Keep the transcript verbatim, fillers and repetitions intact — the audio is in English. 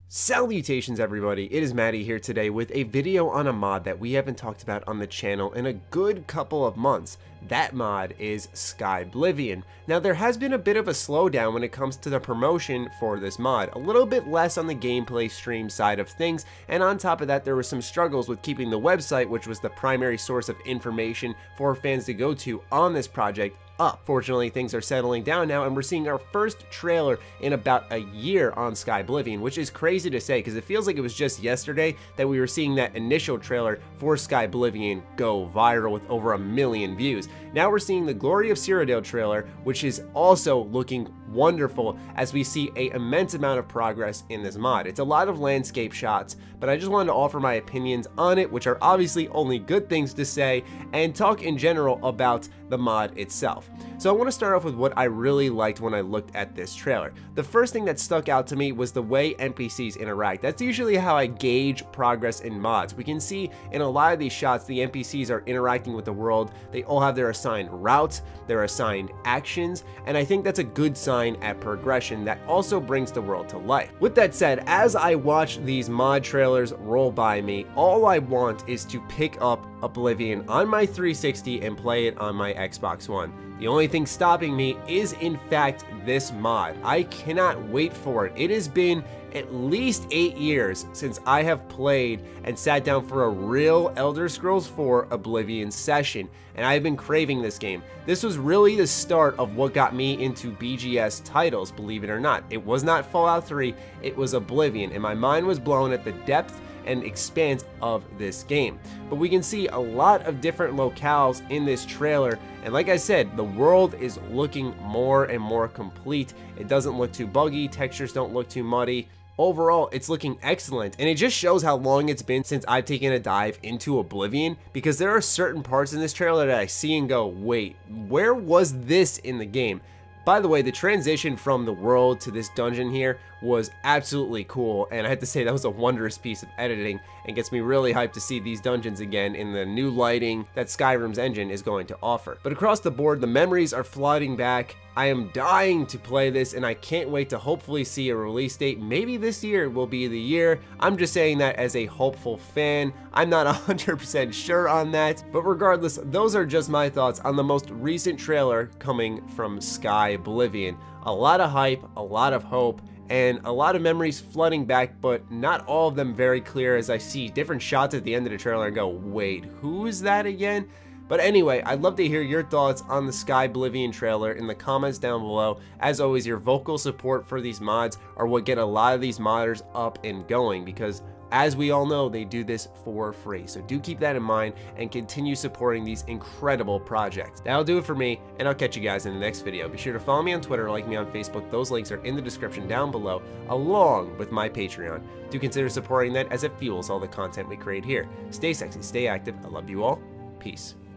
Salutations everybody, it is Maddie here today with a video on a mod that we haven't talked about on the channel in a good couple of months. That mod is Skyblivion. Now there has been a bit of a slowdown when it comes to the promotion for this mod, a little bit less on the gameplay stream side of things, and on top of that there were some struggles with keeping the website, which was the primary source of information for fans to go to on this project, up. Fortunately, things are settling down now, and we're seeing our first trailer in about a year on Skyblivion, which is crazy to say because it feels like it was just yesterday that we were seeing that initial trailer for Skyblivion go viral with over a million views. Now we're seeing the Glory of Cyrodiil trailer, which is also looking wonderful as we see an immense amount of progress in this mod. It's a lot of landscape shots, but I just wanted to offer my opinions on it, which are obviously only good things to say, and talk in general about the mod itself. So I want to start off with what I really liked when I looked at this trailer. The first thing that stuck out to me was the way N P Cs interact. That's usually how I gauge progress in mods. We can see in a lot of these shots the N P Cs are interacting with the world. They all have their assigned routes, their assigned actions, and I think that's a good sign at progression that also brings the world to life. With that said, as I watch these mod trailers roll by me, all I want is to pick up Oblivion on my three sixty and play it on my Xbox One. The only thing stopping me is in fact this mod. I cannot wait for it. It has been at least eight years since I have played and sat down for a real Elder Scrolls four Oblivion session, and I've been craving this game. This was really the start of what got me into B G S titles, believe it or not. It was not Fallout three, it was Oblivion, and my mind was blown at the depth and expanse of this game. But we can see a lot of different locales in this trailer, and like I said, the world is looking more and more complete. It doesn't look too buggy, textures don't look too muddy. Overall, it's looking excellent, and it just shows how long it's been since I've taken a dive into Oblivion, because there are certain parts in this trailer that I see and go, wait, where was this in the game? By the way, the transition from the world to this dungeon here was absolutely cool, and I have to say that was a wondrous piece of editing and gets me really hyped to see these dungeons again in the new lighting that Skyrim's engine is going to offer. But across the board, the memories are flooding back. I am dying to play this, and I can't wait to hopefully see a release date. Maybe this year will be the year. I'm just saying that as a hopeful fan. I'm not one hundred percent sure on that, but regardless, those are just my thoughts on the most recent trailer coming from Skyblivion. A lot of hype, a lot of hope, and a lot of memories flooding back, but not all of them very clear as I see different shots at the end of the trailer and go, wait, who is that again? But anyway, I'd love to hear your thoughts on the Skyblivion trailer in the comments down below. As always, your vocal support for these mods are what get a lot of these modders up and going, because as we all know, they do this for free. So do keep that in mind and continue supporting these incredible projects. That'll do it for me, and I'll catch you guys in the next video. Be sure to follow me on Twitter, like me on Facebook. Those links are in the description down below, along with my Patreon. Do consider supporting that as it fuels all the content we create here. Stay sexy, stay active. I love you all. Peace.